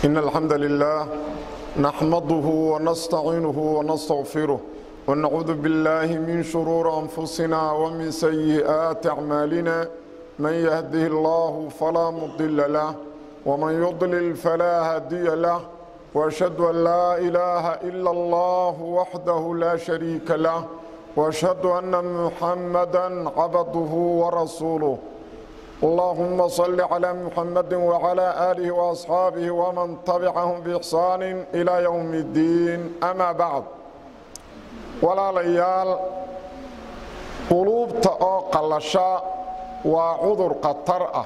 إن الحمد لله نحمده ونستعينه ونستغفره ونعوذ بالله من شرور أنفسنا ومن سيئات أعمالنا من يهده الله فلا مضل له ومن يضلل فلا هادي له وأشهد أن لا إله إلا الله وحده لا شريك له وأشهد أن محمدا عبده ورسوله اللهم صل على محمد وعلى آله وأصحابه ومن تبعهم بإحسان إلى يوم الدين أما بعد ولا ليال قلوب قلشاء وعذر قطرة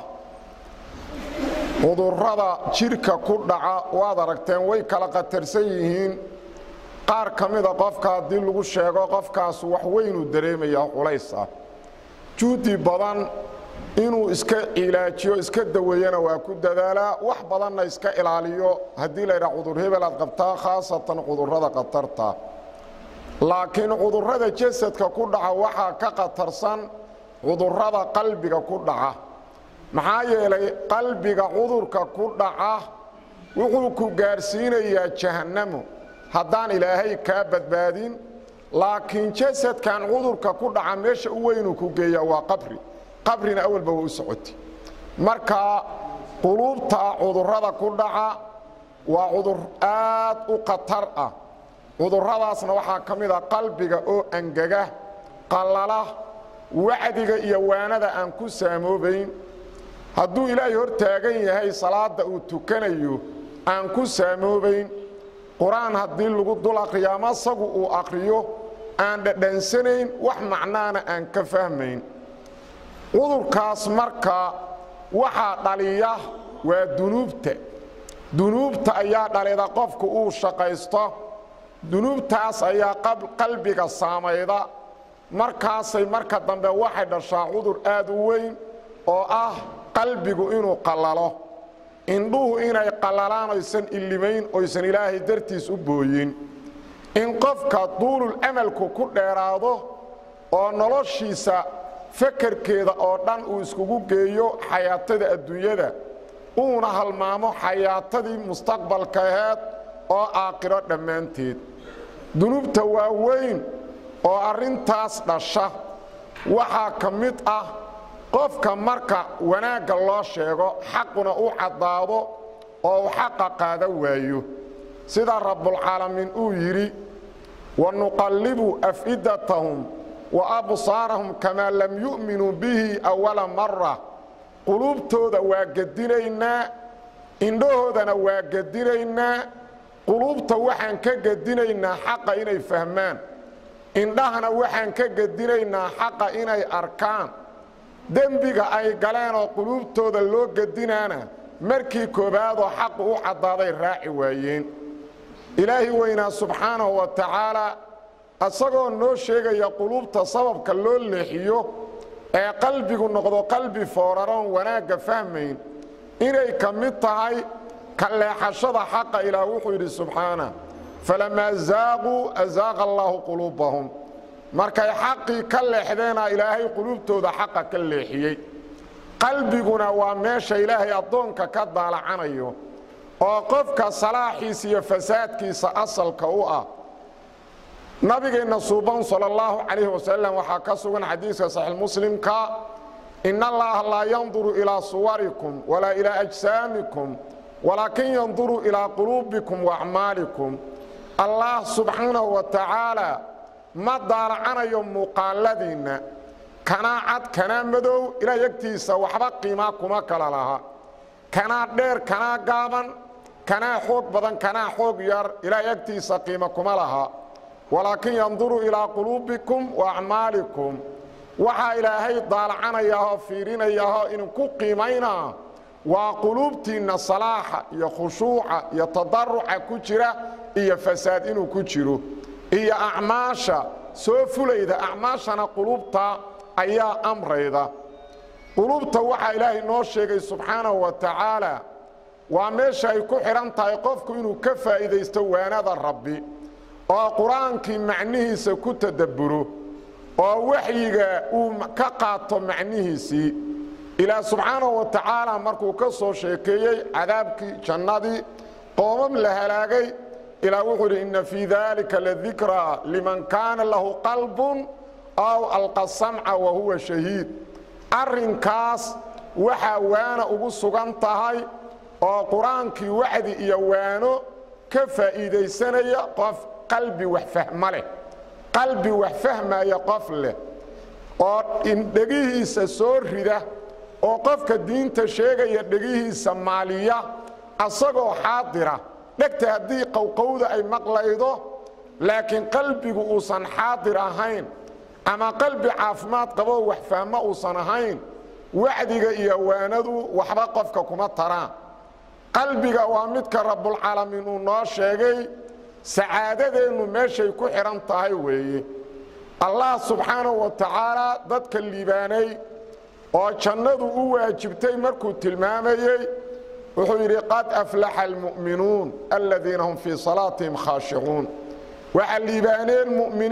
عذر رضا شركة كردعة وادركتين ويكلا قترسيهين قار كميدا قفكا دين لغو الشيغو قفكا سوحوين الدريمية وليسا جودي بدن inuu iska ilaajiyo iska daweeyana waa ku dadaalaa wax badanna iska ilaaliyo hadii la yiraahdo cudur hebel aad qabtaa khaasatan cudurrada qatarta laakiin cudurrada jasadka ku dhaca waxa ka qatarsan cudurrada qalbiga ku dhaca maxaa yeelay qalbiga cudurka ku dhaca wuxuu ku gaarsiinayaa jahannamo haddaan ilaahay ka badbaadin laakiin jasadkan cudurka ku dhaca meesha uu weyn ku geeyaa waa qabri qabrina awalba wuu socoti marka qulubta cudurrada ku dhaca waa cudur aad u qatar ah cudurradaasna waxa kamid ah qalbiga oo angaga qalala wacdiga iyo waanada aan ku saamoobayn hadduu ilaahay hor taagan yahay salaada uu tukanayo aan ku saamoobayn quraan haddii lagu dul aqriyo ama isagu uu aqriyo aan dhadhansanayn wax macnaana aan ka fahmayn cudurkaas marka waxa dhaliya waa dunuubta ayaa dhalida qofku uu shaqaysto dunuubtaas ayaa qalbiga saameeyda markaasay marka dambe waxay dhashaa cudur aad u weyn oo ah qalbigu inuu qalalo indhuhu inay qalalaan aysan ilimayn oysan ilaahay dartiis u booyin in qofka duulul amalku ku dheeraado oo noloshiisa fakarkeeda oo dhan uu iskugu geeyo xayaatada adduunyada uuna halmaamo xayaatadii mustaqbalka ahayd oo aakhiro dhammaanteed dunuubta waa weyn oo arrintaas dhasha waxaa ka mid ah qofka marka wanaagga loo sheego xaquna u caddaado oo uu xaqa qaada waayo sida rabbulcaalamiin uu yidhi wanuqallibu afidatahum وأبصارهم كما لم يؤمنوا به أول مرة قلوبتودا واجدينينا إندهودنا واجدينينا قلوبتا وحن كجدينينا حقا إني فهمان إندهنا وحن كجدينينا حقا إني أركان دنبيغا أي قلان قلوبتودا لو جدينانا مركي كوبادو حق وحضاضي الراعي وين إلهي وينا سبحانه وتعالى asagoo noo sheegaya qulubta sababka loo leexiyo ee qalbigu noqdo qalbi fooraran wanaaga fahmayn inay kamid tahay ka leexashada xaqa ilaa wuxuu yiri subhana falama zaaqu azaaqa Allahu qulubahum markay xaqi ka leexdeena ilaahay qulubtooda xaqa ka leexiyay qalbiguna waa meesha ilaahay adoonka ka daalacanayo oo qofka salaaxiisa iyo fasaadkiisa asalka u ah نبينا صوبان صلى الله عليه وسلم وحكسوا حديث صحيح مسلم إن الله لا ينظر إلى صوركم ولا إلى أجسامكم ولكن ينظر إلى قلوبكم وأعمالكم الله سبحانه وتعالى ما دار عنا يوم مقالدين كناعد كنا مدو إلى يكتيس وحبقي ما كما كلا لها كنا دير كنا قابا كنا حوق بدن كنا حوق ير إلى يكتيس قيمة كما لها ولكن ينظر إلى قلوبكم وأعمالكم وحا إلهي ضالعنا ياها فيرين ياها إن قيمينا وقلوبتنا صلاح يا خشوع يا تضرع كجرة يا فساد إنه كجرو يا أعماشا سوفل إذا أعماشنا قلوبتا أي أمر إذا قلوبتا وحا إلهي نوشيك سبحانه وتعالى وماشا يكون حرانتا يقفك إنه كفى إذا يستوى هذا الربي oo quraanki macnihiisa ku tadabburo oo waxyiga uu ka qaato macnihiisi ila subhanahu wa ta'ala markuu ka soo sheekeeyay cadaabki jannadii qoomam la halaagay ilaa wuxuu yidhi inna fii daalika ladikraa liman kaana lahu qalbun aw alqa samca wa huwa shahiid arrinkaas waxaa waana ugu sugan tahay oo qur-aankii wacdi iyo waano ka faa'iidaysanaya qof qalbi wax fahma leh qalbi wax fahmaya qof leh oo indhegihiisa soo rida oo qofka diinta sheegaya dhegihiisa maaliya asagoo xaadira dhegta haddii qowqowda ay maqlaydo laakiin qalbigu uusan xaadir ahayn ama qalbi caafimaad qabo wax fahma uusan ahayn wacdiga iyo waanadu waxba qofka kuma taraan qalbiga waa midka rabbulcaalamiin uu noo sheegay sacaadadeennu meeshay ku xidhan tahay weeye allah subxaanahu wa tacaala dadka liibaanay oo jannadu u waajibtay markuu tilmaamayey wuxuu yidhi qad aflaxa almu'minuun aladiina hum fii salaatihim khaashicuun waxaa liibaaneen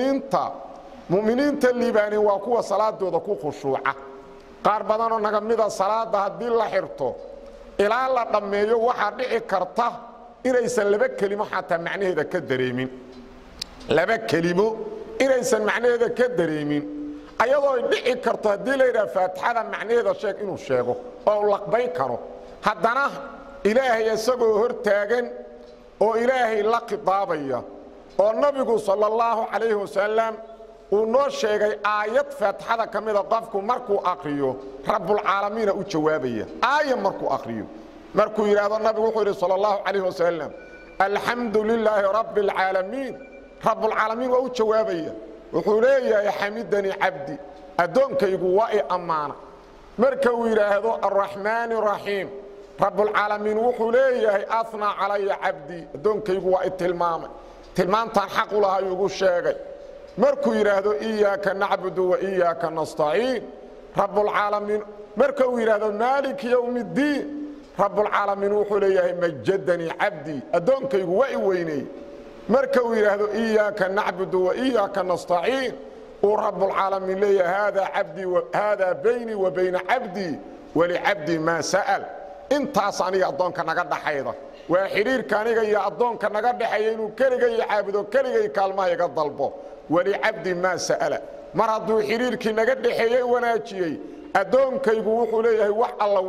mu'miniinta liibaaneen waa kuwa salaadooda ku khushuuca qaar badanoo naga mida salaada haddii la xirto ilaa la dhammeeyo waxaa dhici karta inaysan laba kelimo xataa macnaheeda ka dareemin laba kelimo inaysan macnaheeda ka dareemin ayadoo ay dhici karto haddii la yidhaha faatixada macnaheeda sheeg inuu sheego oo laqbayn karo haddana ilaahay isagoo hor taagan oo ilaahay la khitaabaya oo nabigu sala allahu calayhi wasalam uu noo sheegay aayad faatixada ka mida qofku markuu aqriyo rabbulcaalamiina u jawaabaya aaya markuu aqriyo markuu yidhaahdo nabigu wuxuu yidhi sala allahu calayhi wasalam alxamdu lilaahi rabbi alcaalamiin rabbulcaalamiin waa u jawaabaya wuxuu leeyahay xamidanii cabdi addoonkaygu waa i ammaana marka uu yidhaahdo arraxmaani raxiim rabbulcaalamiin wuxuu leeyahay afnaa calaya cabdii addoonkaygu waa i tilmaamay tilmaantaan xaq u lahay ugu sheegay markuu yidhaahdo iyaaka nacbudu wa iyaaka nastaciin rabbulcaalamiin marka uu yidhaahdo maaliki yowmi ddiin rabbulcaalamiin wuxuu leeyahay majadanii cabdii addoonkaygu waa i weyneey marka uu yidhaahdo iyaaka nacbudu wa iyaaka nastaciin uu rabbulcaalamiin leeyahay haadaa baynii wa bayna cabdii walicabdii maa sa'al intaas aniga addoonka naga dhaxayda waa xidhiirka aniga iyo addoonka naga dhaxeeya inuu keligay caabudo keligay kaalmaha iga dalbo walicabdi maa sa'ala mar hadduu xidhiirkii naga dhaxeeyey wanaajiyey addoonkaygu wuxuu leeyahay wax alla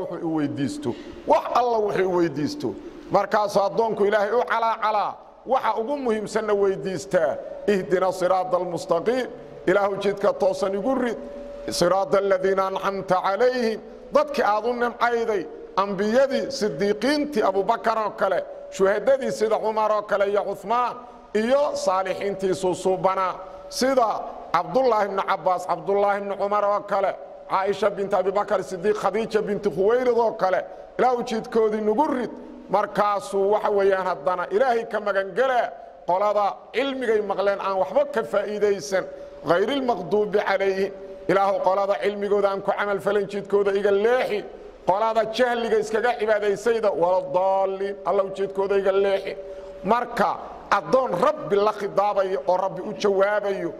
wuxuu weydiisto markaasuu addoonku ilaahay u calaacalaa waxa ugu muhiimsanna weydiistaa ihdina siraada almustaqiim ilaahu jidka toosan igu rid siraada aladiina ancamta calayhim dadkii aad u nimcayday ambiyadii sidiiqiintii abubakar oo kale shuhadadii sida cumar oo kale iyo cumaan iyo saalixiintii suusuubanaa sida cabdullaahi ibnu cabbaas cabdullaahi ibnu cumar oo kale caaisha binti abibakar sidiiq khadiija binti khuwaylid oo kale ilaahu jidkoodii nugu rid markaasuu waxa weeyaan haddana ilaahay ka magangelaa qolada cilmigay maqleen aan waxba ka faa'iidaysan hayrilmaqduubi calayhim ilaahu qolada cilmigooda aan ku camalfalin jidkooda iga leexi qolada jahliga iskaga cibaadaysayda waladaalliin alla ujeedkooda iga leexi marka addoon rabbi la khidaabayo oo rabbi u jawaabayo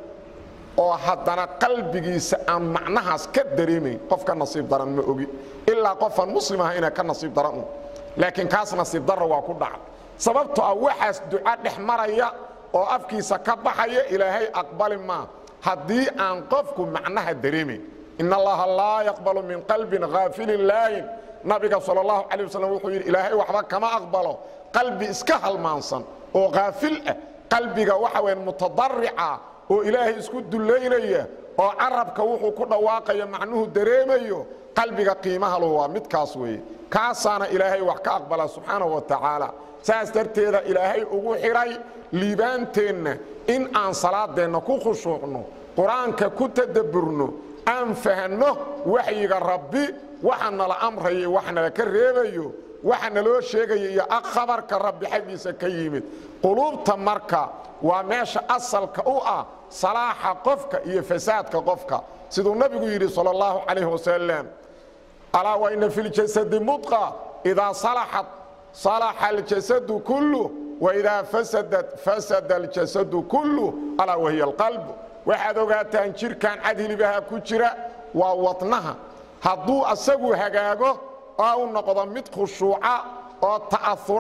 oo haddana qalbigiisa aan macnahaas ka dareemayn qof ka nasiib daran ma ogi ilaa qofaan muslim aha inaa ka nasiib daran laakiin kaas nasiib darra waa ku dhaca sababtoo ah waxaas duca dhex maraya oo afkiisa ka baxaya ilaahay aqbali maa haddii aan qofku macnaha dareemayn in allaha laa yaqbalu min qalbin haafilin laayin nabiga sala allahu calay wasalam wuxuu yidhi ilaahay waxba kama aqbalo qalbi iska halmaansan oo haafil ah qalbiga waxa weyn mutadarica oo ilaahay isku dullaynaya oo carabka wuxuu ku dhawaaqaya macnuhu dareemayo qalbiga qiimaha leh waa midkaas weeye kaasaana ilaahay wax ka aqbala subxaanahu wa tacaala saas darteeda ilaahay ugu xiray liibaanteenna in aan salaadeenna ku khushuucno qur-aanka ku tadabburno aan fahanno waxyiga rabbi waxa nala amrayo waxa nala ka reebayo waxa naloo sheegayo iyo khabarka rabbi xaggiisa ka yimid quluubta marka waa meesha asalka u ah salaaxa qofka iyo fasaadka qofka siduu nabigu yidhi sala allahu calayhi wasalam alaa wa ina fi ljasadi mudqa idaa salaxat salaxa aljasadu kullu waidaa fasadat fasada aljasadu kullu alaa wahiya alqalbu waxaad ogaataan jirkan cadhilibaha ku jira waa wadnaha hadduu asagu hagaago oo u noqdo mid khushuuca oo ta'aura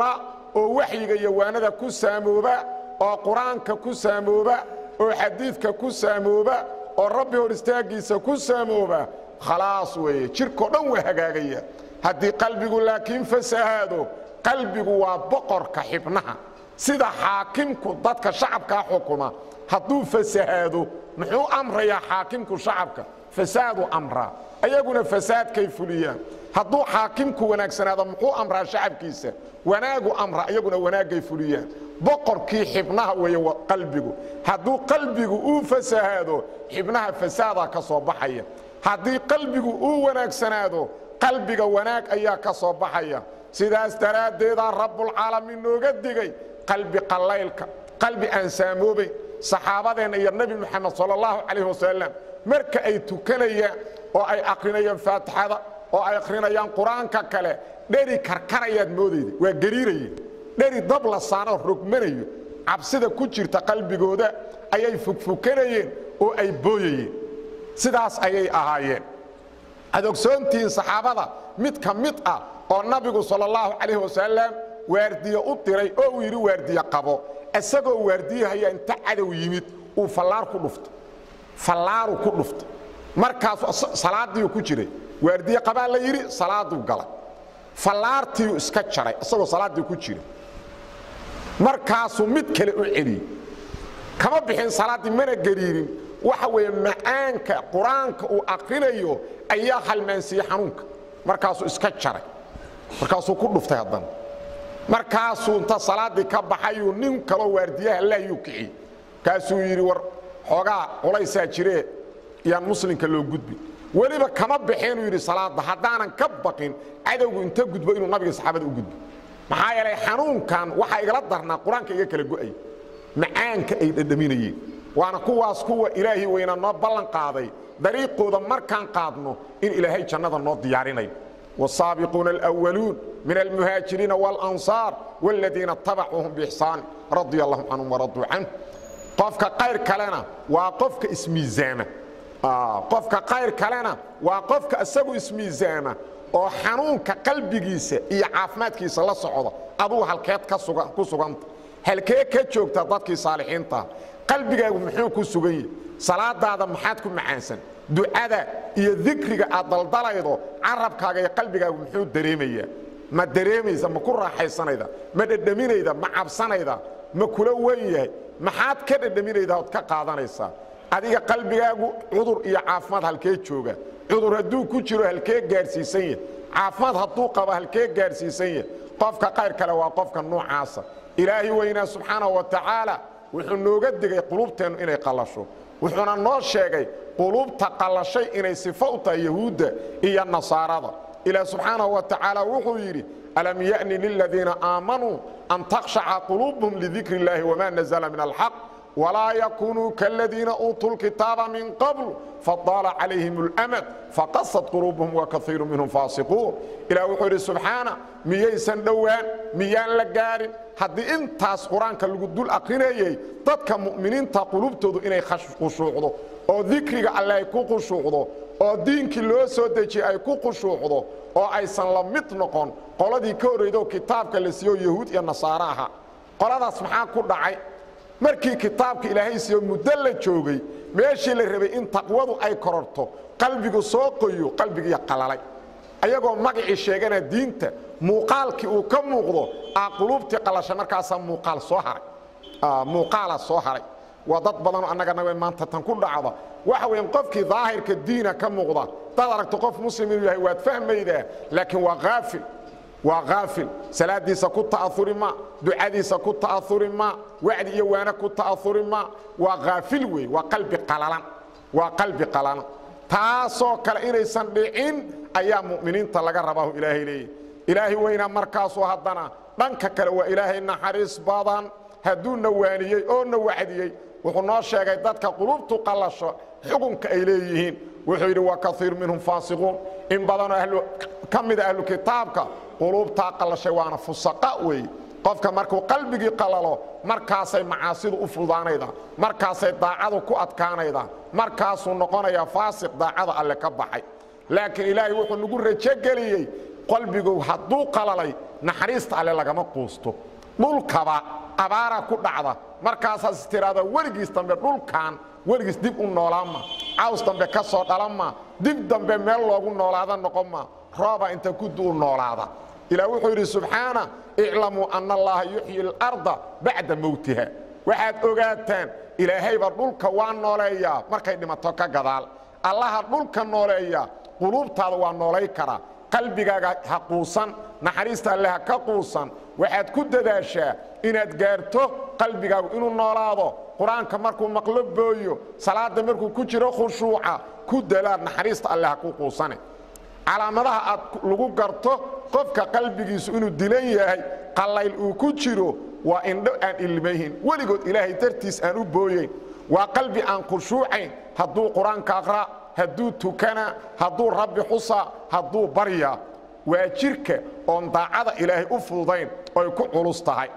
oo waxyiga iyo waanada ku saamooba oo quraanka ku saamooba oo xadiidka ku saamooba oo rabbi hor istaagiisa ku saamooba khalaas weeye jirko dhan waa hagaagaya haddii qalbigu laakiin fasahaado qalbigu waa boqorka xibnaha sida xaakimku dadka shacabka xukuma hadduu fasahaado muxuu amrayaa xaakimku shacabka fasaadu amra ayaguna fasaadkay fuliyaan hadduu xaakimku wanaagsanaado muxuu amraa shacabkiisa wanaagu amra ayaguna wanaagay fuliyaan boqorkii xibnaha weeye qalbigu hadduu qalbigu uu fasahaado xibnaha fasaada ka soo baxaya haddii qalbigu uu wanaagsanaado qalbiga wanaag ayaa ka soo baxaya sidaas daraaddeeda rabbul caalamiin nooga digay qalbi qalaylka qalbi aan saamoobay saxaabadeena iyo nabi maxamed sallallahu alayhi wasallam marka ay tukanayaan oo ay aqrinayaan faatixada oo ay aqrinayaan quraanka kale dheri karkarayad moodayda waa gariirayeen dheri dab la saaro rogmanayo cabsida ku jirta qalbigooda ayay fugfukanayeen oo ay booyayeen sidaas ayay ahaayeen adogsoontiin saxaabada mid ka mid ah oo nabigu sallallahu alayhi wasallam waardiyo u diray oo uu yiri waardiyo qabo asagoo waardiyahaya inta cadow yimid uu fallaar ku dhufto fallaaru ku dhufto markaas salaadii ku jiray waardiyo qaba la yiri salaadu gala fallaartii iska jaray asagoo salaadii ku jiray markaas mid kale u celi kama bixin salaadii mana gariirin waxa weeye macaanka quraanka uu aqrinayo ayaa halmaansiyo xanuunka markaas iska jaray markaas ku dhuftay hadan markaas inta salaadii ka baxayo nin kale waardiyaha la yukici kaasuu yiri war xogaa culaysa jiree yaan muslimka loo gudbi waliba kama bixin yiri salaada hadaanan ka baqin cadawgu inta gudbo inuu nabiga saxaabada u gudbo maxaa yeelay xanuunkan waxa igala darnaa quraanka iga kala go'ay macaanka ay dhadhaminayeen waana kuwaas kuwa ilaahi weyna noo ballan qaaday dariiqooda markaan qaadno in ilaahay jannada noo diyaarinayo والسابقون الأولون من المهاجرين والأنصار والذين اتبعوهم بإحسان رضي الله عنهم ورضوا عنه قفك قير كلنا وقفك اسمي زامة قفك قير كلنا وقفك أسبو اسمي زامة وحنونك قلبي جيسة إيا عافمات كيسة الله صعودة أبو هالكيت كسوغانت هالكيت كتشوك تضادكي صالحين تا قلبي محيو كسوغي صلاة هذا محاتكم معانسن ducada iyo dhikriga aad daldalaydo carabkaaga iyo qalbigaaga muxuu dareemaya ma dareemaysa ma ku raaxaysanayda ma dhadhaminayda ma cabsanayda ma kula weeyahay maxaad ka dhadhaminayda oo ka qaadanaysa adiga qalbigaagu cudur iyo caafimaad halkee jooga cudur haduu ku jiro halkee gaarsiisan yahay caafimaad haduu qabo halkee gaarsiisan yahay qofka qayr kale waa qofka noocaasa ilaahi weyna subhanahu wa ta'ala wuxuu nooga digay qulubteenu inay qalasho wuxuuna noo sheegay qulubta qalashay inay sifo u tahay yahuuda iyo nasaarada ila subhanahu wa ta'ala wuxuu yiri alam ya'ni lil ladina aamanu an takhsha'a qulubuhum li dhikri llahi wa ma nazala min al haqq ولا يكونوا كالذين أوتوا الكتاب من قبل فطال عليهم الأمد فقست قلوبهم وكثير منهم فاسقون إلى وحور سبحانه ميسان دوان ميان لقارن حد انتاس قرآن كالقدول أقريني تدك مؤمنين تقلوبتو إني خشوعضو أو ذكرك الله يكون خشوعضو أو دينك اللي سودتي أي كون خشوعضو أو أيسان لمتنقون قال دي كوريدو كتابك اللي سيو يهود يا نصاراها قال هذا سبحانه كل دعي markii kitaabka ilaahay siyo mudalla joogay meeshii la rabay in taqwadu ay kororto qalbigu soo qoyo qalbiga qalalay ayagoo magaci sheegana diinta muuqaalkii uu ka muuqdo aqlubti qalasha markaas muuqaal soo haray muuqaala soo haray wadad badan anaga maanta tan ku dhacda waxa weyn qofkii daahirka diina ka muuqda dad aragto qof muslim yahay waad fahmaydaa laakiin waa gaafil وغافل سلادي سكوت تأثر ما دعادي سكوت تأثر ما وعدي يوانا كوت تأثر ما وغافل وي وقلب قلالان وقلب قلالان تاسو كالإني سندعين أيام مؤمنين تلقى رباه إلهي لي إلهي وين مركاسو هدنا بانك كالوا إلهي نحريس باضان هدون نوانيي أو نوعديي وقلنا الشيء ذاتك قلوب تقلش حكمك إليهين وحيد وكثير منهم فاسقون إن بدنا أهل كم أهل كتابك قلوب تقلش وانا فسقاء وي قفك مركو قلبك قلله مركاسي معاصيد أفرضانيدا مركاسي داعادو كو أدكانيدا مركاسو نقونا فاسق داعاد اللي كبحي لكن إلهي وحو نقول رجاقلي قلبك حدو قللي نحريست على لغما قوستو dhulkaba abaara ku dhacda markaasaas tiraada weligiis dambe dhulkan weligiis dib u noolaama caws dambe ka soo dhalama dib dambe meel loogu noolaada noqoma rooba inta ku duu noolaada ilaa wuxuu yiri subhana i'lamu anna allaha yuhyi al-ardha ba'da mawtiha waxaad ogaataan ilaahay ba dhulka waa nooleeya markay dhimato ka gadaal allaha dhulka nooleeya qulubtaada waa noolay kara qalbigaaga ha quusan naxariista allah ka quusan waxaad ku dadaashaa inaad gaarto qalbigaagu inuu noolaado quraanka markuu maqlo booyo salaada markuu ku jiro khushuuca ku dalaad naxariista allah ku quusane calaamadaha aad lagu garto qofka qalbigiisu inuu dilan yahay qalayl uu ku jiro waa indho aan ilmeeyin weligood ilaahay dartiis aan u booyeen waa qalbi aan khushuucayn hadduu quraanka aqra hadduu tukana hadduu rabbi xusa hadduu barya waa jirka oon daacada ilaahay u fududayn oo ku culus tahay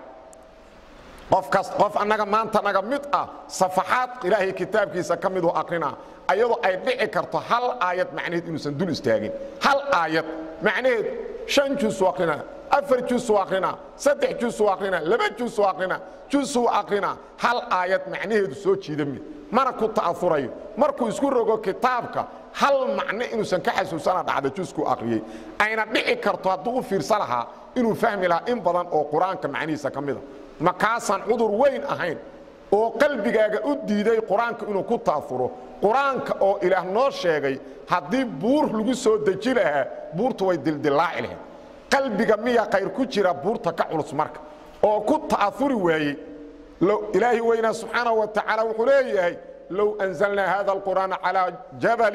qof annaga maanta naga mid ah safaxaad ilaahay kitaabkiisa ka mid oo aqrina ayadoo ay dhici karto hal aayad macnaheed inuusan dul istaagin hal aayad macnaheed 5 juz aqrina 4 juz aqrina 3 juz aqrina 2 juz aqrina juz aqrina hal aayad macnaheedu soo jiidamid mana ku ta'athurayo markuu isku rogo kitaabka hal macne inuusan ka xasuusana dhacdo juzku aqriyay ayna dhici karto hadduu u fiirsanaha inuu fahmi lahaa in badan oo quraanka macnihiisa ka mid ah makaasan cudur weyn ahayn oo qalbigaaga u diiday quraanka inuu ku taafuro quraanka oo ilaah noo sheegay hadii buur lagu soo deji lahaa buurtu way dildilaaci lahayd qalbiga miya khayr ku jira buurta ka culus marka oo ku taafuri waayay لو إلهي وينا سبحانه وتعالى وحليه لو أنزلنا هذا القرآن على جبل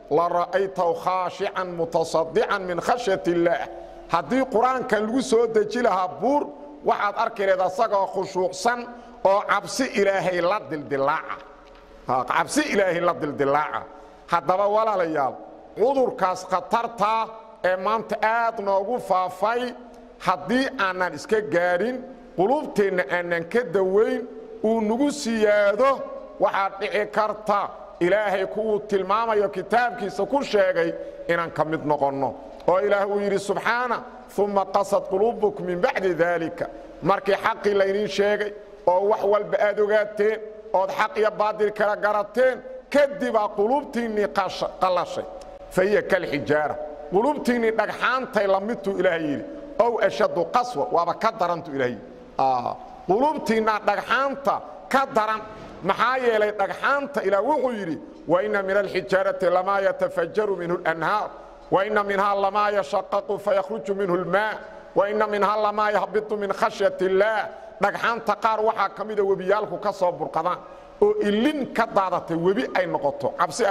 لرأيته خاشعا متصدعا من خشية الله هذه القرآن كان لسو دجلها بور وحد أركي لذا سقى خشوعا وعبسي إلهي لد الدلاعة عبسي إلهي لد الدلاعة هذا ولا ليال عذر كاس خطرتا إمانت آدنا وقفا في هذه أنا إسكي جارين qulubteena aanan ka daweyn uu nagu siyaado waxa dhici karta ilaahay ku tilmaamayo kitaabkiisa ku sheegay inaan ka mid noqono oo ilaahay uu yiri subhana thumma qasat qulubukum min ba'di dhalika markii xaqi la idin sheegay oo wax walba aad ogaateen oo xaq iyo baadil kala garateen kadib qulubtiinni qalashay fahiya kal hijara qulubtiinni dhagxaantay la midtu ilaahay yiri oo ashadu qaswa waaba ka darantu ilaahay qulubtiina dhagxaanta ka daran maxaa yeelay dhagxaanta ilaa wuxuu yiri wa inna min al-hijarati lama yatafajjaru minhu al-anhar wa inna minha lama yashaqqaqu fayakhruju minhu al-ma' wa inna minha lama yahbitu min khashyati Allah dhagxaanta qaar waxa kamida wabiyalku ka soo burqadaan oo ilin ka daadatay wabi ay noqoto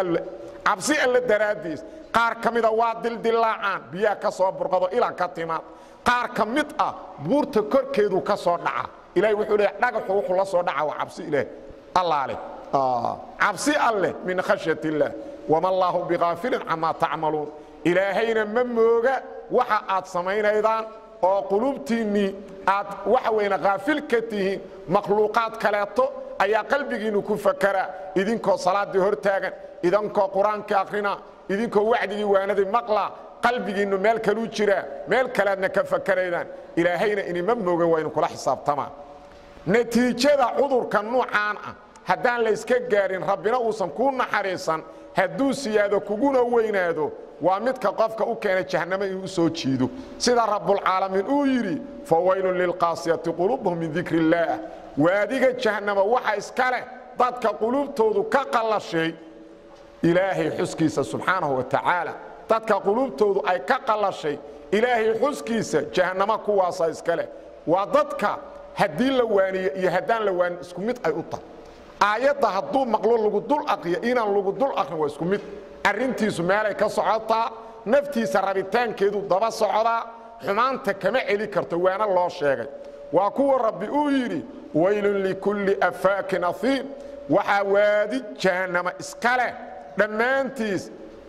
cabsi alle daraadiis qaar kamida waa dildilaacaan biya ka soo burqado ila ka timaad qaar kamid ah buurta korkeedu ka soo dhaca ilaahay wuxuu leeyahay dhagaxu wuxuu la soo dhaca waa cabsi ilaahay allah leh cabsi alle min khashyati allah wama allah bighafilin amma ta'malun ilaahayna ma mooga waxa aad sameeynaydan oo qulubtiini aad waxa weeyna gaafil ka tihiin makhluuqaad kaleeto ayaa qalbigiinu ku fakara idinkoo salaadii hor taagan idinkoo quraanka aqrina idinkoo wacdigii waanadii maqla qalbigiinu meel kale u jira meel kaleedna ka fakaraydan ilaahayna inima mooga waa inuu kula xisaabtama natiijada cudurka nuucaan ah haddaan la iska gaarin rabbina uusan ku naxariisan hadduu siyaado kuguna weynaado waa midka qofka u keena jahannamo inuu soo jiido sida rabbul caalamiin uu yiri fawaylun lilqasiyati qulubuhum min dhikrillah waadiga jahannamo waxa iskale dadka qulubtoodu ka qalashay ilaahay xuskiisa subhanahu wa ta'ala dadka qulubtoodu ay ka qalashay ilaahay xuskiisa jahannamo kuwaasa iskale waa dadka hadii la waaniyo iyo hadaan la waan isku mid ay u tahay aayada haduu maqlo lagu dul aqriyo inaan lagu dul aqrin waa isku mid arintiisu meelay ka socotaa naftiisa rabitaankeedu daba socda xumaanta kama celi karto waana loo sheegay waa kuwa rabbi uu yiri waylun likulli afaakin athim waxa waadi jahannama iskale dhamaantiis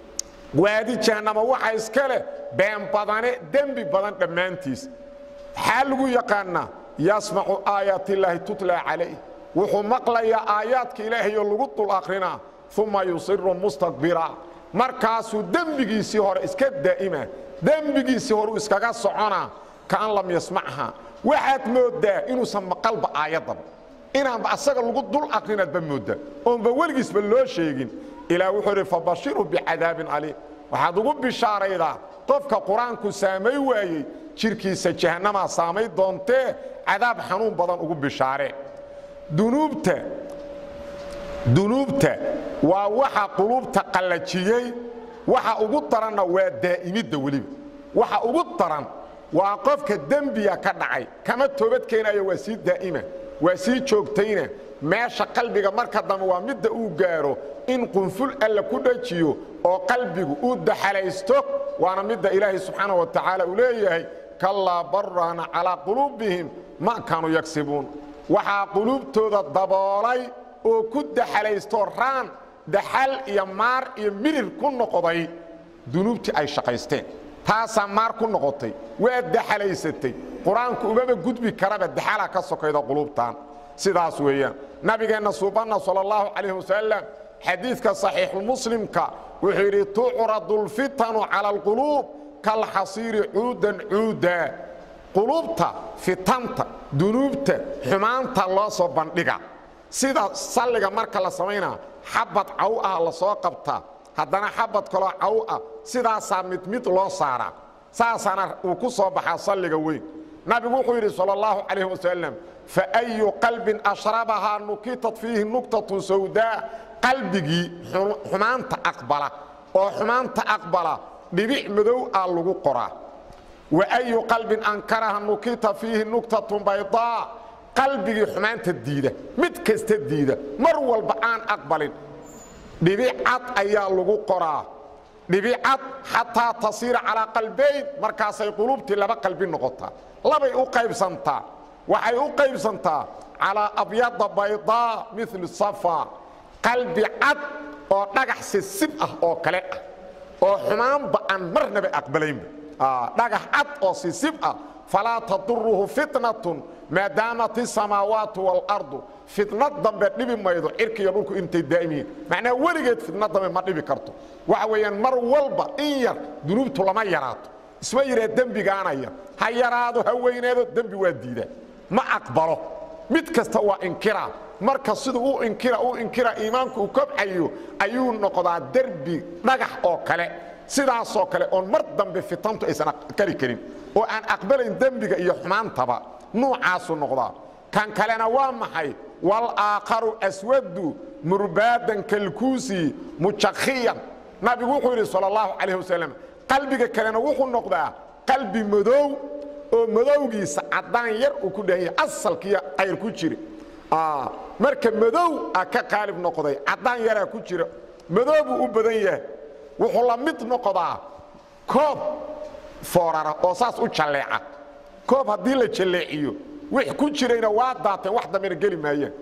waadi jahannama waxa iskale been badane dambi badan dhamaantiis xal lagu yaqaana yasma'u ayati llahi tutla alayhi wuxuu maqlaya aayaadka ilaahay oo lagu dul aqrina thumma yusirru mustakbira markaasuu dambigiisii hore iska daa'ima dambigiisii hore iskaga socona kaan lam yasma'ha waxaad moodaa inuusan maqalba aayadan inaanba asaga lagu dul aqrinaadba moodaa oonba weligiisba loo sheegin ilaa wuxuu yidhi fabashiru bicadaabin caliim waxaad ugu bishaaraydaa qofka qur-aanku saamay waayey jirkiisa jahannamaa saamay doontee cadaab xanuun badan ugu bishaare dunuubta waa waxa qulubta qallajiyey waxa ugu daranna waa daa'imidda weliba waxa ugu daran waa qofka dembiga ka dhacay kama toobad keenayo waa sii daa'ima waa sii joogtayna meesha qalbiga marka dambe waa midda uu gaaro in qunful alla ku dhajiyo oo qalbigu uu daxalaysto waana midda ilaahay subxaanahu wa tacaala uu leeyahay kallaa barraana calaa quluubihim ma kaanuu yagsibuun waxaa quluubtooda daboolay oo ku daxalaysto raan daxal iyo maar iyo mirir ku noqday dunuubtii ay shaqaysteen taasaa maar ku noqotay waa daxalaysatay qur-aanku umaba gudbi karaba daxalaa ka sokayda quluubtaan sidaas weeyaan nabigeenna suubanna sala allahu calayhi wasalam xadiidka saxiixulmuslimka wuxuu yidhi tucradu lfitanu cala alquluub kalxasiiri cuudan cuudaa quluubta fitanta dunuubta xumaanta loo soo bandhiga sida salliga marka la samaynaa xabad caw ah la soo qabtaa haddana xabad kaloo caw ah sidaasaa mid mid loo saaraa saasaana uu ku soo baxaa salliga weyn nabigu wuxuu yidhi sala allahu calayhi wasalam faayu qalbin ashrabahaa nukitat fiihi nuqtatun sawdaa qalbigii xumaanta aqbala oo xumaanta aqbala dhibic madow ah lagu qoraa waayu qalbin ankaraha nukita fiihi nuqtatun baydaa qalbigii xumaanta diida mid kasta diida mar walba aan aqbalin dhibic cad ayaa lagu qoraa dhibic cad xataa tasiira calaa qalbayn markaasay qulubtii laba qalbi noqotaa labay u qaybsantaa waxay u qaybsantaa calaa abyada baydaa mil safa qalbi cad oo dhagax sisib ah oo kale ah oo xumaanba aan marnaba aqbalaynba dhagax cad oo sisib ah falaa taduruhu fitnatun maadaamat isamaawaatu waalardu fitnad dambe dhibi maydo cirkiiyo dhulku intay daa'imiyiin macnaa weligeed fitnad dambe ma dhibi karto waxa weeyaan mar walba in yar dunuubtu lama yaraato isma yiree dembigaanaya ha yaraado ha weyneedo dembi waa diidaa ma aqbalo mid kasta waa inkiraa marka siduu u inkira iimaanku uu kobcayo ayuu noqdaa derbi dhagax oo kale sidaasoo kale oon mar dambe fitantu aysan kari karin oo aan aqbalayn dembiga iyo xumaantaba nuucaasuu noqdaa kan kalena waa maxay walaakharu aswadu murbaadan kalkuusi mujakhiyan nabigu wuxuu yidhi sala allahu calayh wasalam qalbiga kalena wuxuu noqdaa qalbi madow oo madowgiisa caddaan yar uu ku dhahan yahay asalkiiyo qayr ku jira marka madow a ka qaalib noqday caddaan yaraa ku jira madow buu u badan yahay wuxuu la mid noqdaa koob foorara oo saas u jalleeca koob haddii la jalleeciyo wix ku jirayna waa daateen wax dambena geli maayaan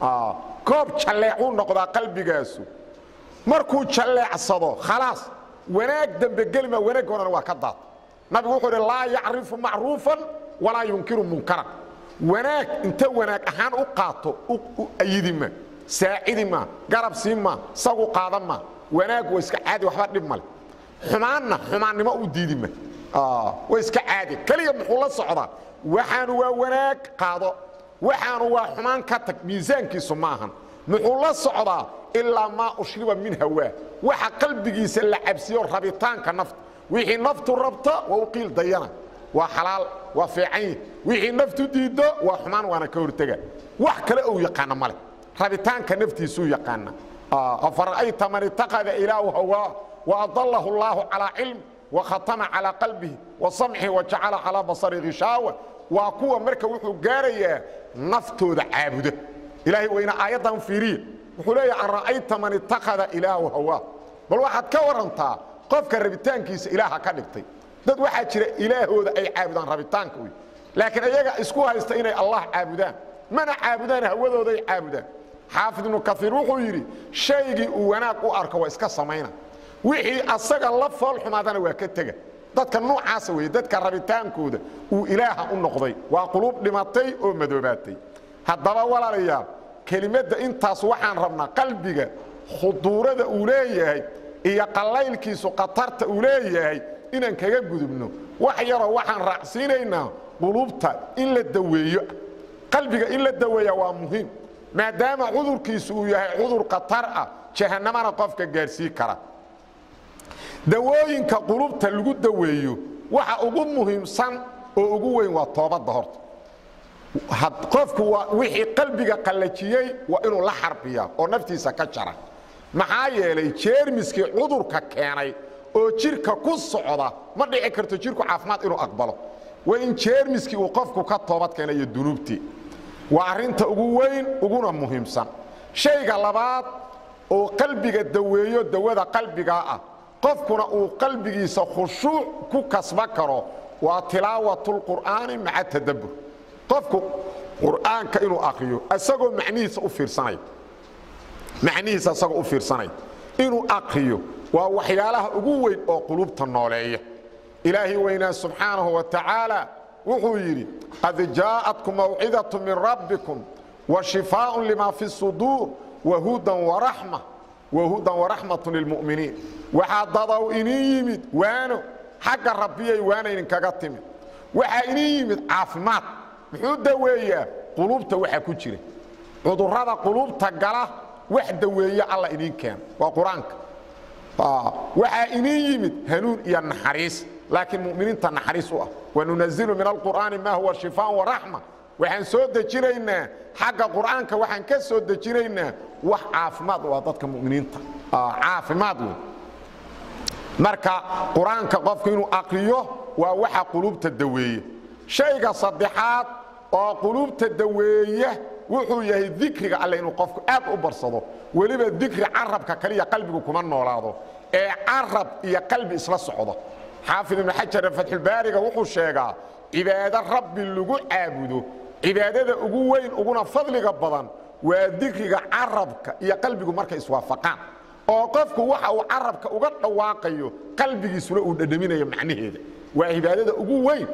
koob jalleecuu noqdaa qalbigaasu markuu jalleecsado khalaas wanaag dambe gelima wanaag horena waa ka daata nabigu wuxuu yidhi laa yacrifu macruufan walaa yunkiru munkaran wanaag inta wanaag ahaan u qaato u ayidi ma saacidi ma garab siin ma isagu qaadan ma wanaag waa iska caadi waxba dhib male xumaanna xumaannimo u diidi ma waa iska caadi keliya muxuu la socdaa waxaanu waa wanaag qaado waxaanu waa xumaan ka tag miisaankiisu maahan muxuu la socdaa ilaa maa ushriba min hawaa waxa qalbigiisa la cabsiyo rabitaanka nafta wixii naftu rabta waa u qiil dayana waa xalaal waa fiican wixii naftu diido waa xumaan waana ka hortaga wax kale uu yaqaana male rabitaanka naftiisu yaqaana afara'ayta man ittaqada ilaahu hawaa wa adallahu allahu calaa cilm wa khatama calaa qalbihi wa samcihi wa jacala calaa basari gishaawa waa kuwa marka wuxuu gaarayaa naftooda caabuda ilaahay wayna aayaddan fiiriye wuxuu leeyahay ara'ayta man ittaqada ilaahu hawaa bal waxaad ka warantaa qofka rabitaankiisa ilaaha ka dhigtay dad waxaa jira ilaahooda ay caabudaan rabitaanka wey laakiin ayaga isku haysta inay allah caabudaan mana caabudaan hawadooda ay caabudaan xaafid ibnu kaiir wuxuu yidhi shaygii uu wanaag u arko waa iska samayna wixii asaga la fool xumaadana waa ka tega dadka noocaasa weeye dadka rabitaankooda uu ilaaha u noqday waa quluub dhimatay oo madoobaatay haddaba walaalayaal kelimadda intaas waxaan rabnaa qalbiga khuduurada uu leeyahay iyo qallaylkiisu khatarta uu leeyahay inaan kaga gudubno wax yaroo waxaan raacsiinaynaa qulubta in la daweeyo qalbiga in la daweeyo waa muhiim maadaama cudurkiisu uu yahay cudur qatar ah jahannamana qofka gaarsiin kara dawooyinka qulubta lagu daweeyo waxa ugu muhiimsan oo ugu weyn waa toobada horta qofku wixii qalbiga qalajiyay waa inuu la xarbiya oo naftiisa ka jara maxaa yeelay jeermiskii cudurka keenay oo jirka ku socda ma dhici karto jirku caafimaad inuu aqbalo waa in jeermiskii uu qofku ka toobad keenayo dunuubtii waa arinta ugu weyn uguna muhiimsan shayga labaad oo qalbiga daweeyo dawada qalbiga ah qofkuna uu qalbigiisa khushuuc ku kasba karo waa tilaawatul qur'aani ma'a tadabbur qofku qur'aanka inuu akhriyo asagoo macnihiisa u fiirsanay inuu akhriyo waa waxyaalaha ugu weyn oo qulubta nooleeya ilaahi weyna subhanahu wa ta'ala wuxuu yiri qad jaa'atkum maw'idatu min rabbikum wa shifaa'un lima fi sudur wa hudan wa rahmatun lil mu'minin waxa dadaw inii yimid waano xagga rabbiyay waana idinkaga timid waxa inii yimid caafimaad muxuu daweeyaa qulubta waxa ku jira cudurrada qulubta gala wax daweeya alla idin keen waa quraanka waxa inii yimid hanuun iyo naxariis laakiin mu'miniinta naxariis u ah wanunazzilu min alqur'ani ma huwa shifaa'un wa rahma waxaan soo dejinaynaa xagga quraanka waxaan ka soo dejinaynaa wax caafimaad waa dadka mu'miniinta caafimaad marka quraanka qofku inuu aqriyo waa waxa qulubta daweeyo shayga saddexaad oo qulubta daweeya wuxuu yahay dhikriga alle inuu qofku aad u barsado waliba dhikri arabka kaliya qalbigu kuma noolaado ee arab iyo qalbi isla socdo xaafid ibn hajar fathul baariga wuxuu sheegaa cibaada rabbi lagu caabudo cibaadada ugu weyn uguna fadliga badan waa dhikriga arabka iyo qalbigu marka iswaafaqaan oo qofku waxa uu arabka uga dhawaaqayo qalbigiisuna uu dhadhaminayo macnaheeda waa cibaadada ugu weyn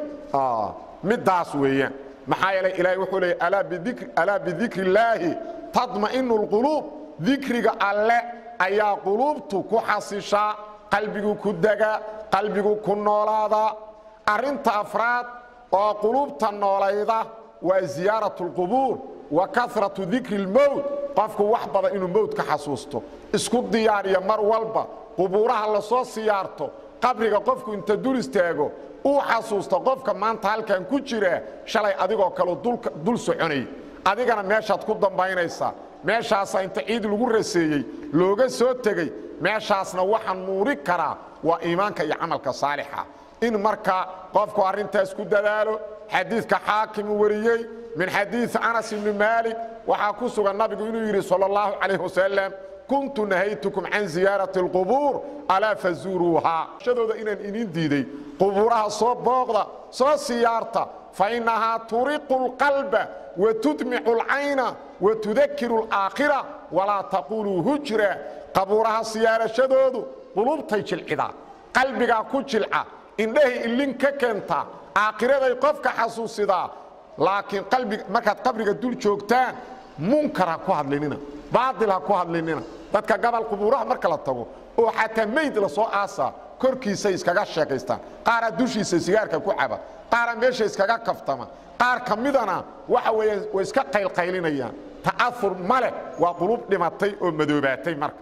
midaas weeyaan maxaa yeelay ilaahay wuxuu leeyahay ala bidhikri illaahi tadma'inul qulub dhikriga alle ayaa qulubtu ku xasishaa qalbigu ku daga qalbigu ku noolaada arinta afraad oo qulubta noolayda waa ziyaaratul qubuur wa kathratu dhikril mawt qofku wax badan inuu mawt ka xasuusto isku diyaariyo mar walba qubuuraha la soo siyaarto qabriga qofku inta dul istaago uu xasuusto qofka maanta halkan ku jira shalay adigoo kale dul soconay adigana meeshaad ku dambaynaysa meeshaas inta ciid lagu raseeyay looga soo tagay meeshaasna waxa nuuri kara waa iimaanka iyo amalka saalixa in marka qofku arintaas ku dadaalo xadiiska xaakim wariyay min xadiis Anas ibn Malik waxa ku sugan nabigu inuu yiri sallallahu alayhi wasallam كنت نهيتكم عن زيارة القبور ألا فزوروها شدودا إن ديدي قبورها صوب بوغدا صوب سيارتا فإنها ترق القلب وتدمع العين وتذكر الآخرة ولا تقولوا هجرة قبورها سيارة شدودو قلوبتي جلعدا قلبك كجلعا إنه اللين ككنتا آخرة يقفك حسوسي دا لكن قلبك مكاد قبرك دول جوكتان منكرا كوهد لننا باطلها كوهد لننا dadka gabal qubuuraha marka la tago oo xataa meyd la soo aasa korkiisa iskaga sheekaystaan qaar dushiisa sigaarka ku caba qaar meesha iskaga kaftama qaar kamidana waxa weeye way iska qaylqaylinayaan ta'athur male waa qulub dhimatay oo madoobaatay marka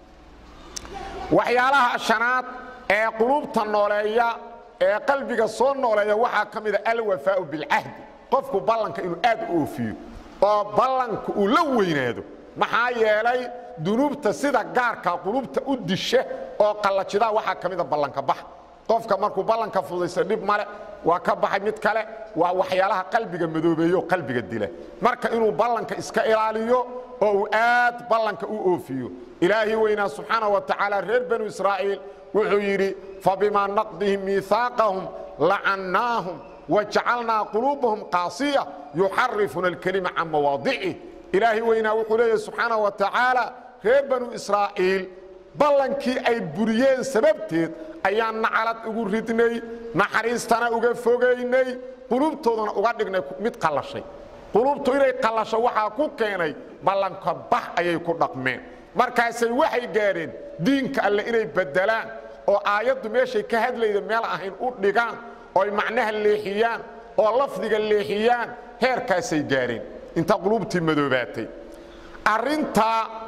waxyaalaha shanaad ee qulubta nooleeya ee qalbiga soo nooleeya waxa kamida al-wafaa'u bil ahd qofku ballanka inuu aad u oofiyo oo ballanka uu la weynaado maxaa yeelay dunuubta sida gaarka qulubta u disha oo qalajida waxa kamida ballanka bax qofka markuu ballanka fududaysa dib male waa ka baxay mid kale waa waxyaalaha qalbiga madoobeeyo qalbiga dila marka inuu ballanka iska ilaaliyo oo aad ballanka u oofiyo ilaahi weyna subhanahu wa ta'ala reer banu israa'iil wuxuu yiri fabima naqdihim mithaqahum la'annahum waj'alna qulubahum qasiya yuharrifuna al-kalima 'an mawadhi'i ilaahi weyna wuxuu leeyahay subhanahu wa ta'ala reer banu israa'iil ballankii ay buriyeen sababteed ayaan nacalad ugu ridnay naxariistana uga fogeynay qulubtoodana uga dhignay mid qalashay qulubtu inay qalasho waxa ku keenay ballanka bax ayay ku dhaqmeen markaasay waxay gaareen diinka alle inay bedelaan oo aayadu meeshay ka hadlayda meel ahayn u dhigaan oo macnaha leexiyaan oo lafdiga leexiyaan heerkaasay gaareen inta qulubtii madoobaatay arinta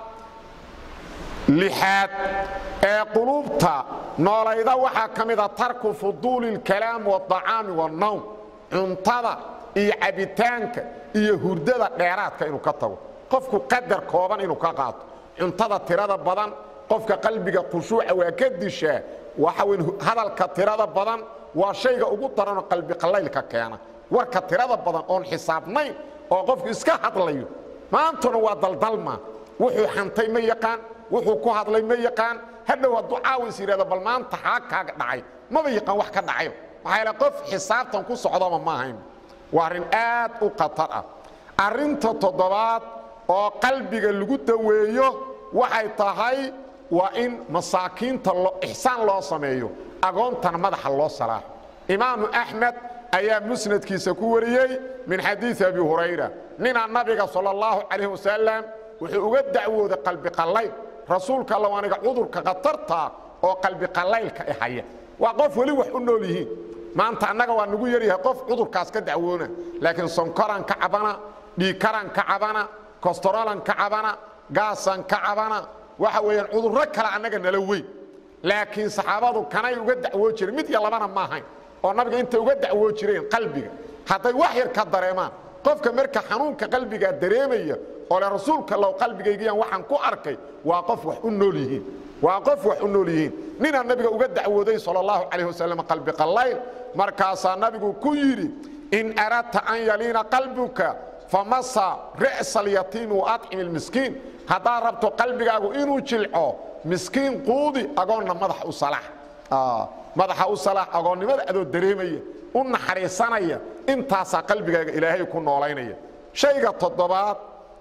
lixaad ee qulubta noolayda waxaa ka mid ah tarku fuduulil kalaam wadacaami wannawm cuntada iyo cabitaanka iyo hurdada dheeraadka inuu ka tago qofku qadar kooban inuu ka qaato cuntada tirada badan qofka qalbiga khushuuca waa ka dishaa waxa weyn hadalka tirada badan waa shayga ugu daran qalbi qalaylka keena warka tirada badan oon xisaabnayn oo qofku iska hadlayo maantuna waa daldalma wuxuu xantay ma yaqaan wuxuu ku hadlay ma yaqaan hadhow hadduu caawis yidhahdo bal maanta xaa kaaga dhacay maba yaqaan wax ka dhacayo maxaa yeele qof xisaabtan ku socdaba ma ahayn waa arrin aad u khatar ah arrinta toddobaad oo qalbiga lagu daweeyo waxay tahay waa in masaakiinta ixsaan loo sameeyo agoontana madaxa loo salaaxo imaamu axmed ayaa musnadkiisa ku wariyey min xadiisi abi hurayra nina nabiga sala allahu calayhi wasalam wuxuu uga dacwooday qalbi qallayl rasuulka alla waaniga cudurka khatarta oo qalbi qallaylka haya waa qof weli wax u nool yihiin maanta annaga waa nagu yaryahay qof cudurkaas ka dacwoona laakiin sonkoran ka cabana dhiikaran ka cabana kostorolan ka cabana gaasan ka cabana waxa weeyaan cudurro kale annaga nala weyn laakiin saxaabadu kanay uga dacwoo jireen mid iyo labana ma ahayn oo nabiga inta uga dacwoo jireen qalbiga hadday wax yar ka dareemaan qofka marka xanuunka qalbiga dareemaya oo la rasuulka law qalbigaygiyan waxaan ku arkay waa qof wax u nool yihiin waa qof wax u nool yihiin nina nabiga uga dacwooday sallallahu alayhi wasallam qalbi qallayl markaasa nabigu ku yiri in aradta an yalina qalbuka famassa ra's al-yatim wa at'im al-miskin hada rabto qalbigaagu inuu jilco miskiin quudi agoonna madax u salax madaxa u salax agoonnimada adoo dareemaya u naxariisanaya intaasa qalbigaaga ilaahay ku noolaynaya shayga toddobaad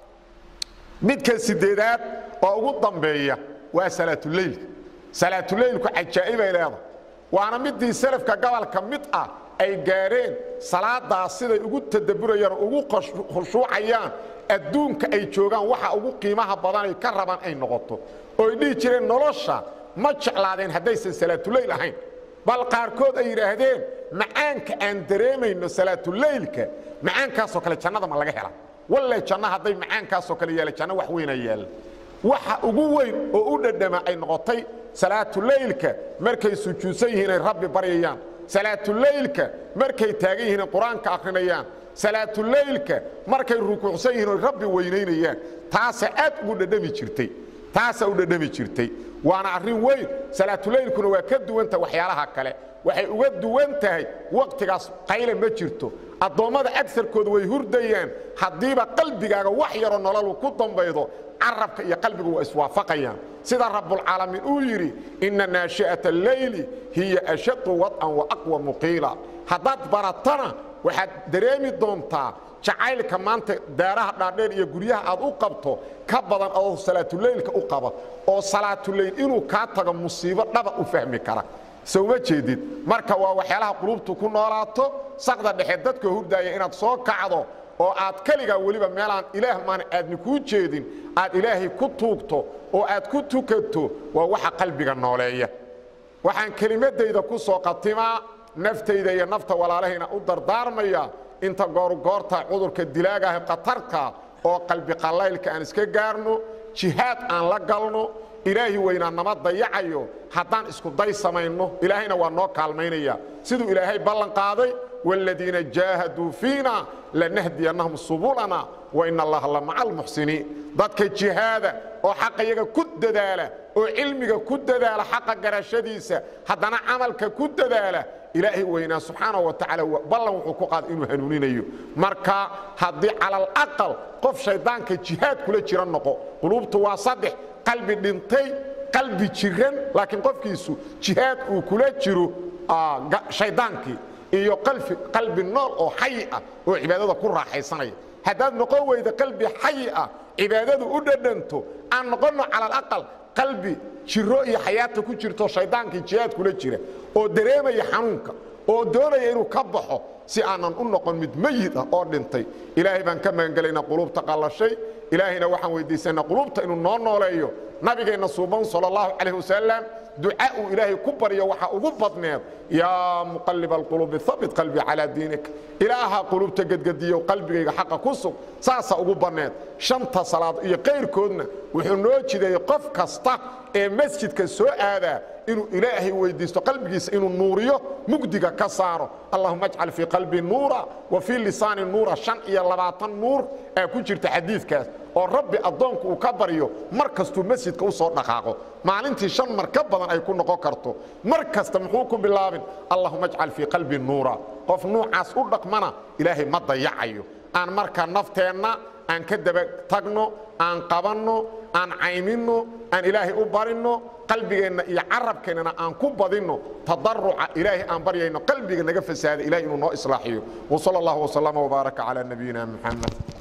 midka sideedaad oo ugu dambeeya waa salaatu leylku ajaa'ib ay leedahay waana midii salafka gobolka mid ah ay gaareen salaadaas siday ugu tadabburayaan ugu khushuucayaan adduunka ay joogaan waxa ugu qiimaha badan ay ka rabaan ay noqoto oo ay dhigi jireen nolosha ma jeclaadeen haddaysan salaatu leyl ahayn bal qaarkood ay yiraahdeen macaanka aan dareemayno salaatu leylka macaankaasoo kale jannada ma laga helaa walla janna hadday macaankaasoo kale yeelay janna wax weyn ay yeelay waxa ugu weyn oo u dhadhama ay noqotay salaatu leylka markay sujuudsan yihiin ay rabbi baryayaan salaatu leylka markay taagan yihiin quraanka akhrinayaan salaatu leylka markay rukuucsan yihiin oo rabbi weynaynayaan taas aad ugu dhadhami jirtay waana arrin weyn salaatu leylkuna waa ka duwanta waxyaalaha kale waxay uga duwan tahay waqtigaas qayle ma jirto adoomada agsarkoodu way hurdayaan hadiiba qalbigaaga wax yaro nolol ku dambaydo arabka iyo qalbigu waa iswaafaqayaan sida rabbul alamin uu yiri inna naashi'ata al-layli hiya ashaddu wad'an wa aqwa muqila hadad baratana waxaad dareemi doontaa jacaylka maanta daaraha dhaadheer iyo guryaha aad u qabto ka badan oo salaatu leylka u qaba oo salaatu leyl inuu ka tago musiibo dhaba u fahmi kara sawma jeedid marka waa waxyaalaha qulubtu ku noolaato saqda dhexe dadka hurdaya inaad soo kacdo oo aad kaliga waliba meelaan ilaah maan aadni ku jeedin aad ilaahi ku tuugto oo aad ku tukato waa waxa qalbiga nooleeya waxaan kalimadayda ku soo qatimaa naftayda iyo nafta walaalahayna u dardaarmaya inta goorta cudurka dilaaga ah qatarka oo qalbi qalaylka aan iska gaarno jihaad aan la galno ilaahi weyna nama dayacayo haddaan isku day samayno ilaahayna waa noo kaalmaynaya sidoo ilaahay ballan qaaday walladina jaahadu fiina lanahdiyannahum subulana wa inna allaha la ma'al muhsinin dadka jihaada oo xaqayaga ku dadaala oo cilmiga ku dadaala xaqa garashadiisa haddana amalka ku dadaala ilaahi weyna subhanahu wa ta'ala ballan wuxuu ku qaad inuu hanuuninayo marka hadii calal aqal qof shaydaanka jihaad kula jiran noqo qulubtu waa saddex qalbi dhintay qalbi jiran laakiin qofkiisu jihaad uu kula jiro shaydaankii iyo qalbi nool oo xay ah oo cibaadada ku raaxaysanaya hadaad noqon weyda qalbi xay ah cibaadadu u dhadhanto aan noqono calal aqal qalbi jiro iyo xayaata ku jirto shaydaankii jihaad kula jira oo dareemaya xanuunka oo doonaya inuu ka baxo si aanan u noqon mid mayid ah oo dhintay ilaahay baan ka magangelayna qulubta qallashay ilaahayna waxaan weydiisanaa qulubta inuu noo nooleeyo nabigeena suuban sallallahu alayhi wasallam ducaa uu ilaahay ku bariyo waxa ugu badneed yaa muqallibal qulubi thabbit qalbi ala diinik ilaaha qulubta gadgadiyo qalbigayga xaqa ku sug saasa ugu badneed shanta salaad iyo qeyrkoodna wuxuu noo jiday qof kasta ee masjidka soo aada inuu ilaahay weydiisto qalbigiisa inuu nuuriyo mugdiga ka saaro allahumma ij'al fi qalbi nuura wa fi lisani nuura 25 nuur ee ku jirta xadiiskaas oo rabbi adoonku uu ka bariyo markastuu masjidka u soo dhaqaaqo maalintii 5 mar ka badan ay ku noqon karto markasta muxuu ku bilaabin allahumma ij'al fi qalbi nuura qof nuucaas u dhaqmana ilaahay ma dayacayo aan marka nafteenna aan ka daba tagno aan qabanno aan caynino aan ilaahay u barino qalbigeena iyo carabkeena aan ku badino tadarruca ilaahay aan baryayno qalbiga naga fasaada ilaahay inuu noo islaaxiyo wa sallallahu wa sallama wa baraka ala nabiyina muhammad